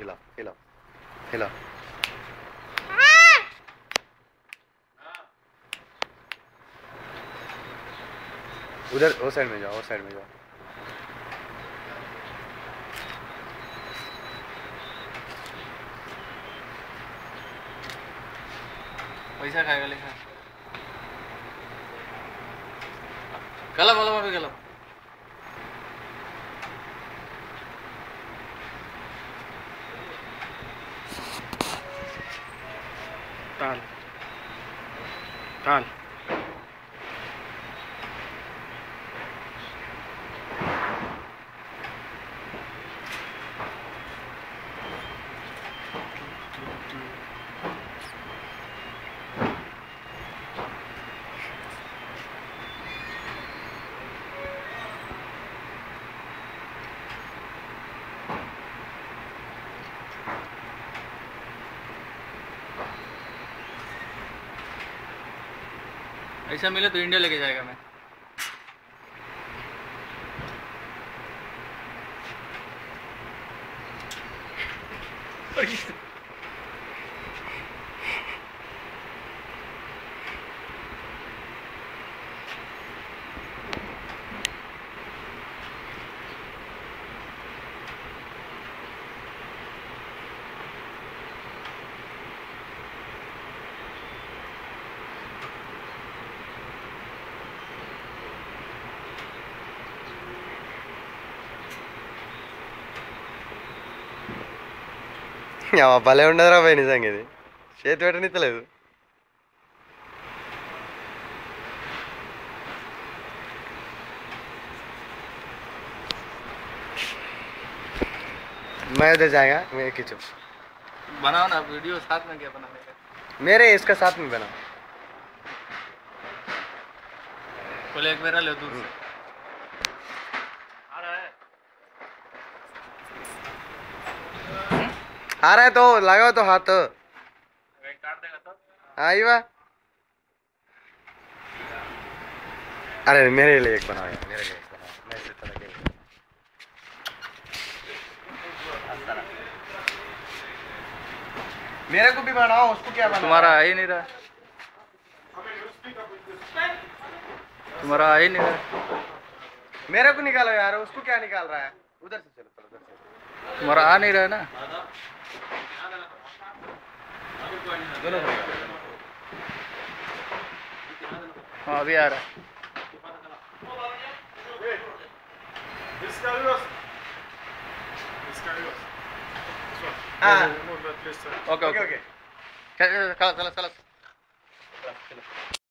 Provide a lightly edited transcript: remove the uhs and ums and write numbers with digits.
हिला हिला हिला। उधर वो साइड में जाओ, वो साइड में जाओ। पैसा खाएगा लिखा गलत वाला भी गलत। ताल ताल ऐसा मिले तो इंडिया लेके जाएगा मैं। భలే ఉండదురా పోయి నిజంగా ఇది చేతి పెట్టనిత్తలేదు मैं उधर जाएगा मैं खींचो बनाओ ना वीडियो साथ में क्या बनाने का मेरे इसका साथ में बना बोले एक मेरा ले दूर से आ रहा है तो लगाओ तो हाथ काट देगा तो आई वाह अरे मेरे लिए एक बनाओ यार मेरे लिए एक बनाओ मैं इसे तरह के मेरे को भी बनाओ उसको क्या बनाओ तुम्हारा आ ही नहीं रहा तुम्हारा आ ही नहीं रहा मेरे को निकालो यार उसको क्या निकाल रहा है उधर से चलो उधर से तुम्हारा आ नहीं रहा है ना दोनों हाँ अभी आ रहा है हाँ ओके ओके चलो चलो चलो